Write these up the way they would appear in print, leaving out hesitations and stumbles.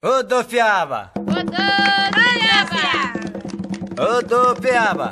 Rodopiaba. Rodopiaba.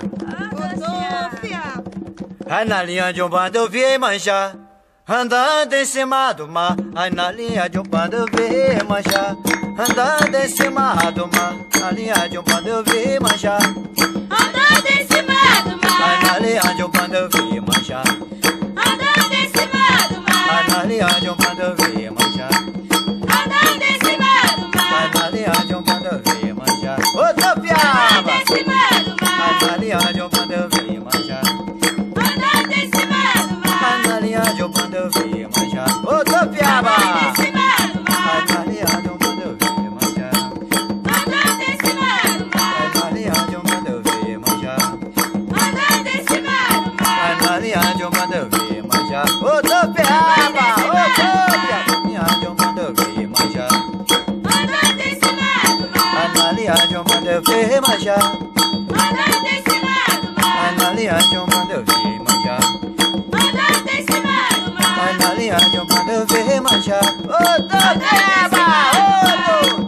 Analinha de bando vie mancha. Andando em cima do mar. Na linha de bando vie mancha. Andando em cima do mar. Na linha de bando vie mancha. Andando em cima do mar. Na linha de bando vie mancha. Andando em cima do mar. Na linha de bando vie mancha. Andando em cima do mar. Na linha de bando vie mancha. Rodopiaba. Andando em cima do mar. Na linha de bando vie mancha. Andando em cima do mar. Na linha de bando vie mancha. Rodopiaba. Andando em cima do mar. Na linha de bando vie mancha. Andando em cima do mar. Na linha de bando vie mancha. Andando em cima do mar. Na linha de bando vie mancha. Rodopiaba. Rodopiaba. Linha de bando vie mancha. Andando em cima do mar. Na linha de bando vie mancha. Andando em cima do mar. Na linha de bando vie mancha. Andando em cima do mar. Na linha de bando vie mancha. Rodopiaba. Rodopiaba.